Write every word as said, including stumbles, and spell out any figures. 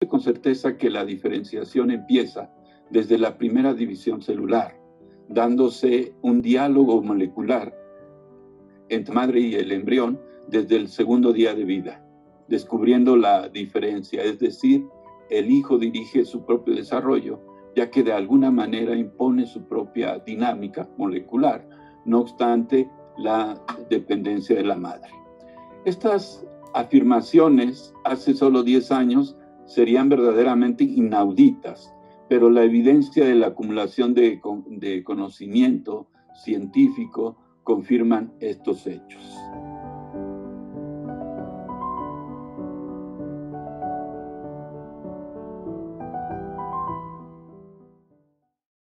con certeza que la diferenciación empieza desde la primera división celular, dándose un diálogo molecular entre madre y el embrión desde el segundo día de vida, descubriendo la diferencia, es decir, el hijo dirige su propio desarrollo, ya que de alguna manera impone su propia dinámica molecular, no obstante la dependencia de la madre. Estas afirmaciones hace solo diez años serían verdaderamente inauditas, pero la evidencia de la acumulación de, de conocimiento científico confirman estos hechos.